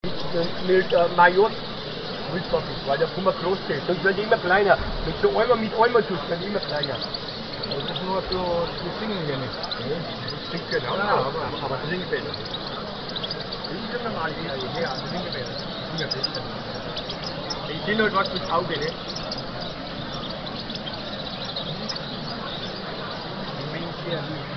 Mit Major Wildpapi, weil der Pummer groß ist. Sonst wird immer kleiner. Wenn du einmal mit einmal tust, wird immer kleiner. Das ist nur für die Singen hier nicht. Das klingt genau, Ja, aber Singfälle. Das ist ja normal, ja, Singfälle. Ich sehe halt was fürs Auge, ne? Mensch,